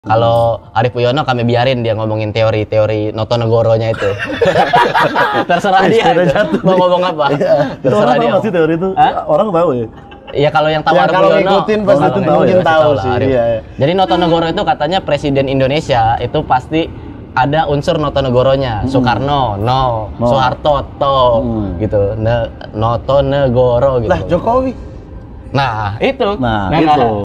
Kalau Arief Puyono kami biarin dia ngomongin teori-teori Notonegoronya itu. Terserah dia mau ngomong apa. Terserah dia. Masih teori itu orang tahu ya. Iya kalau yang tahu ya, Arief kalau Puyono ngikutin pasti mungkin tahu sih. Iya. Jadi Notonegoro itu katanya presiden Indonesia itu pasti ada unsur Notonegoronya. Soekarno, Soeharto, gitu. Notonegoro gitu. Lah Jokowi. Nah, itu. Nah, itu.